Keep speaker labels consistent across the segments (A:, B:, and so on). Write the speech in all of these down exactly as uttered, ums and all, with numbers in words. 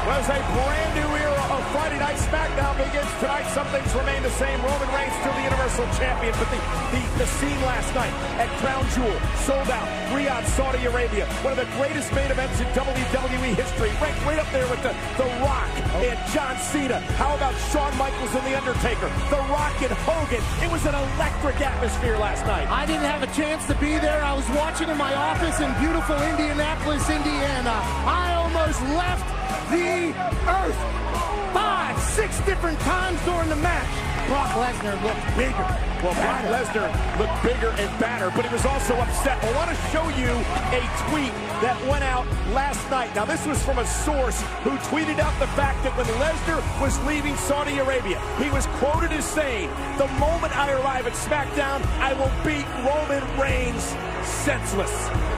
A: Well, as a brand new era of Friday Night SmackDown begins tonight, some things remain the same. Roman Reigns still the Universal Champion, but the, the, the scene last night at Crown Jewel, sold out, Riyadh, Saudi Arabia, one of the greatest main events in W W E history, ranked right up there with the, the Rock and John Cena. How about Shawn Michaels and The Undertaker, The Rock and Hogan? It was an electric atmosphere last night.
B: I didn't have a chance to be there. I was watching in my office in beautiful Indianapolis, Indiana. I almost left the earth five, six different times during the match. Brock Lesnar looked bigger.
A: Well, Brock Lesnar looked bigger and badder, but he was also upset. I want to show you a tweet that went out last night. Now, this was from a source who tweeted out the fact that when Lesnar was leaving Saudi Arabia, he was quoted as saying, "The moment I arrive at SmackDown, I will beat Roman Reigns senseless."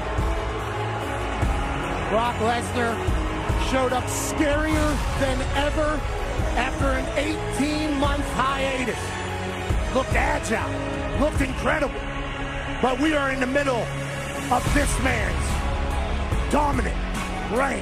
B: Brock Lesnar showed up scarier than ever after an eighteen-month hiatus. Looked agile, looked incredible. But we are in the middle of this man's dominant reign.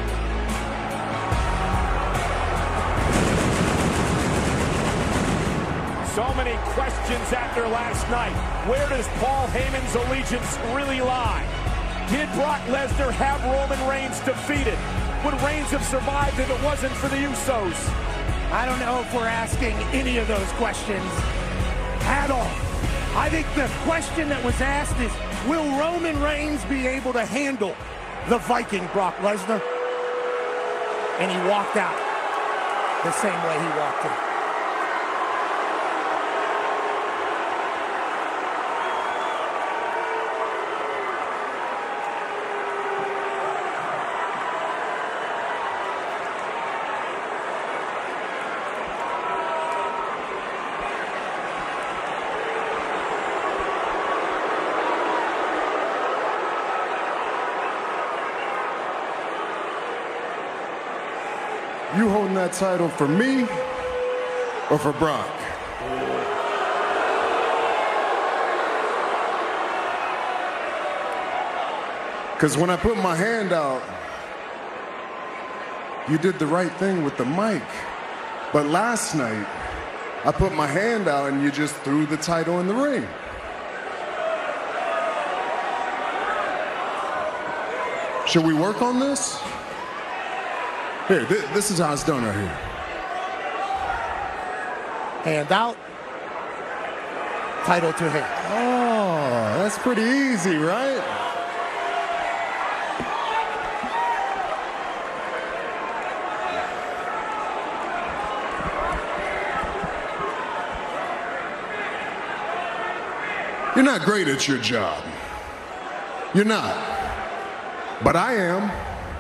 A: So many questions after last night. Where does Paul Heyman's allegiance really lie? Did Brock Lesnar have Roman Reigns defeated? Would Reigns have survived if it wasn't for the Usos?
B: I don't know if we're asking any of those questions at all. I think the question that was asked is, will Roman Reigns be able to handle the Viking Brock Lesnar? And he walked out the same way he walked in.
C: You holding that title for me or for Brock? Because when I put my hand out, you did the right thing with the mic. But last night, I put my hand out and you just threw the title in the ring. Should we work on this? Here, th this is how it's done right here.
B: Hand out, title to him.
C: Oh, that's pretty easy, right? You're not great at your job. You're not. But I am.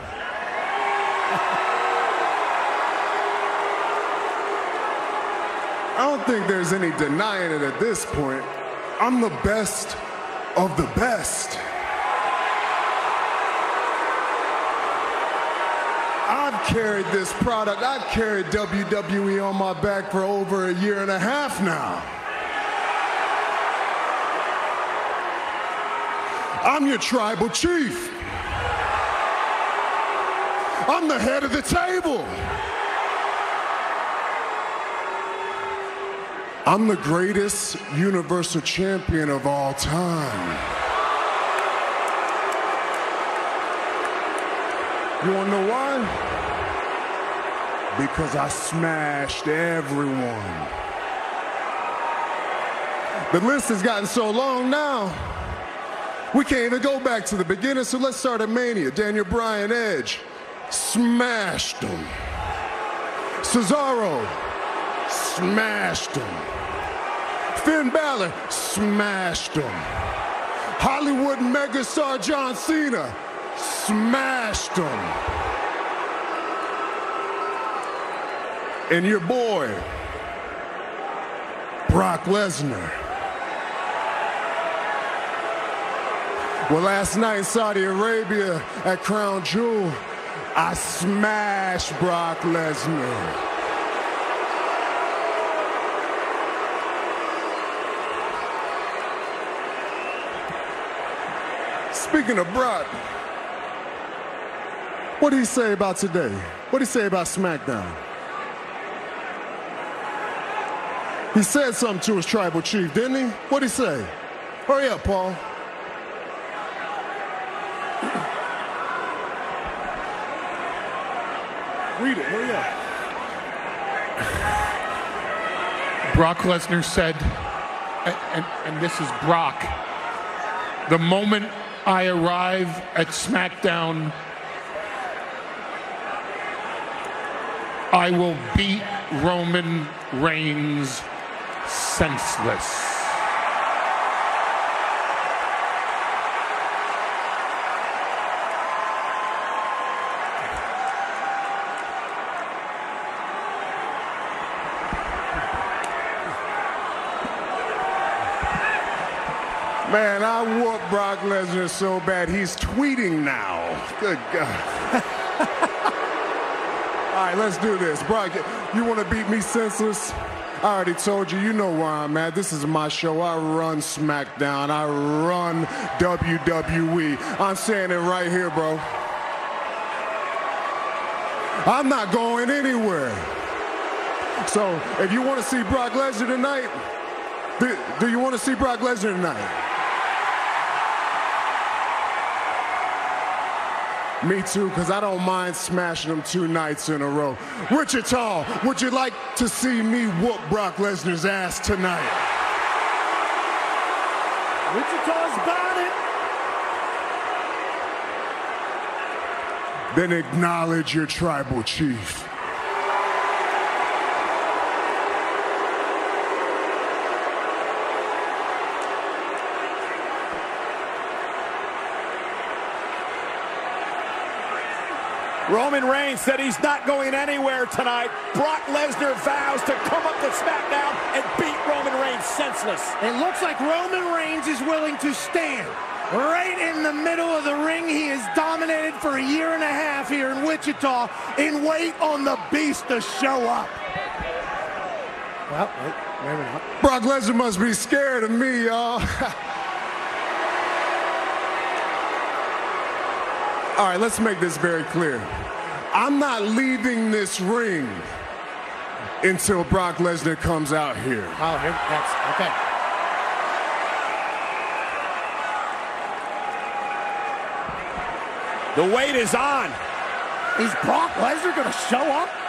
C: I don't think there's any denying it at this point. I'm the best of the best. I've carried this product, I've carried W W E on my back for over a year and a half now. I'm your tribal chief. I'm the head of the table. I'm the greatest Universal Champion of all time. You wanna know why? Because I smashed everyone. The list has gotten so long now, we can't even go back to the beginning, so let's start at Mania. Daniel Bryan, Edge, smashed him. Cesaro, smashed him. Finn Balor, smashed him. Hollywood megastar John Cena, smashed him. And your boy, Brock Lesnar. Well, last night in Saudi Arabia at Crown Jewel, I smashed Brock Lesnar. Speaking of Brock, What did he say about today? What did he say about SmackDown? He said something to his tribal chief, didn't he? What did he say? Hurry up, Paul. Read it, hurry up.
D: Brock Lesnar said, and, and, and this is Brock, the moment I arrive at SmackDown, I will beat Roman Reigns senseless.
C: Man, I whooped Brock Lesnar so bad, he's tweeting now. Good God. All right, let's do this. Brock, you want to beat me senseless? I already told you, you know where I'm at. This is my show. I run SmackDown. I run W W E. I'm saying it right here, bro. I'm not going anywhere. So, if you want to see Brock Lesnar tonight, do, do you want to see Brock Lesnar tonight? Me too, because I don't mind smashing him two nights in a row. Wichita, would you like to see me whoop Brock Lesnar's ass tonight?
B: Wichita's got it.
C: Then acknowledge your tribal chief.
A: Roman Reigns said he's not going anywhere tonight. Brock Lesnar vows to come up to SmackDown and beat Roman Reigns senseless.
B: It looks like Roman Reigns is willing to stand right in the middle of the ring. He has dominated for a year and a half here in Wichita and wait on the beast to show up. Well, wait, maybe not.
C: Brock Lesnar must be scared of me, y'all. All right, let's make this very clear. I'm not leaving this ring until Brock Lesnar comes out here.
B: Oh, here, that's, okay.
A: The wait is on.
B: Is Brock Lesnar going to show up?